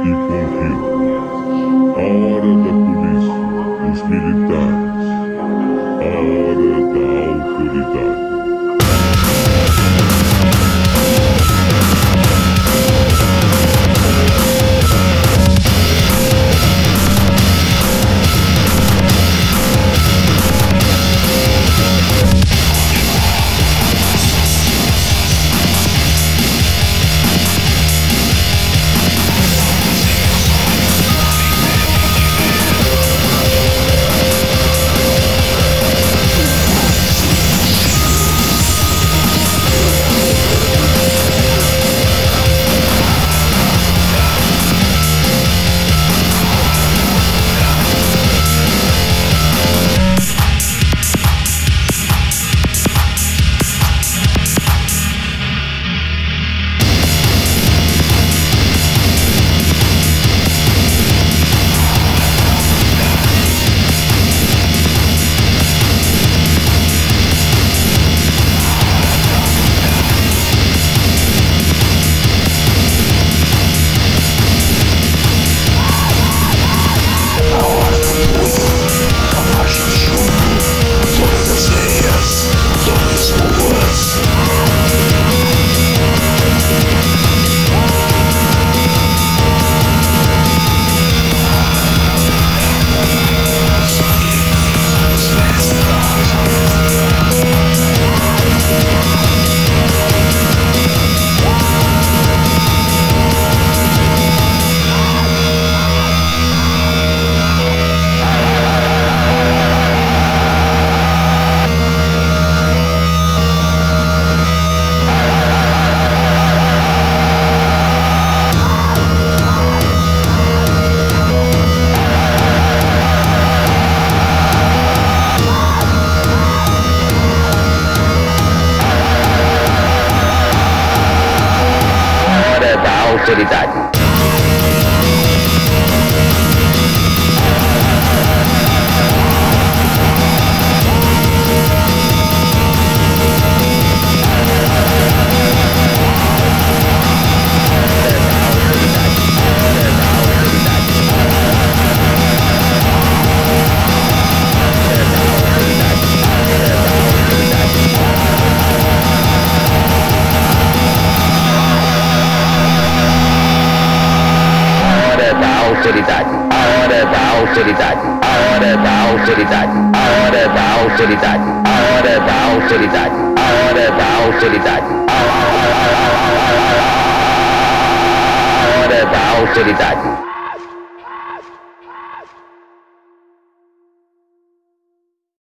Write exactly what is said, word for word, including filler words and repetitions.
e corrido. A hora da polícia, dos militares, a hora da autoridade. Autoridade. Autoridade, a hora da autoridade, a hora da autoridade, a hora da autoridade, a hora da autoridade, a hora da autoridade, a hora da autoridade.